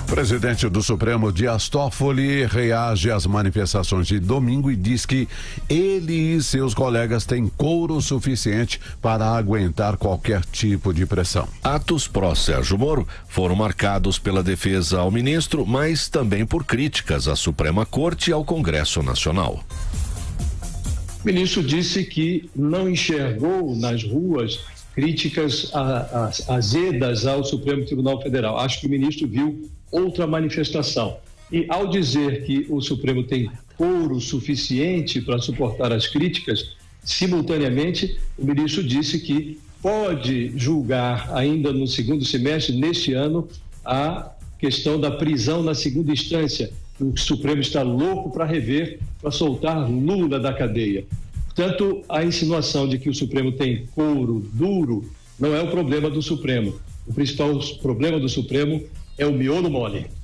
Presidente do Supremo, Dias Toffoli, reage às manifestações de domingo e diz que ele e seus colegas têm couro suficiente para aguentar qualquer tipo de pressão. Atos pró-Sérgio Moro foram marcados pela defesa ao ministro, mas também por críticas à Suprema Corte e ao Congresso Nacional. O ministro disse que não enxergou nas ruas críticas azedas ao Supremo Tribunal Federal. Acho que o ministro viu outra manifestação. E ao dizer que o Supremo tem couro suficiente para suportar as críticas, simultaneamente o ministro disse que pode julgar ainda no segundo semestre, neste ano, a questão da prisão na segunda instância. O Supremo está louco para rever, para soltar Lula da cadeia. Portanto, a insinuação de que o Supremo tem couro duro não é o problema do Supremo. O principal problema do Supremo é o miolo mole.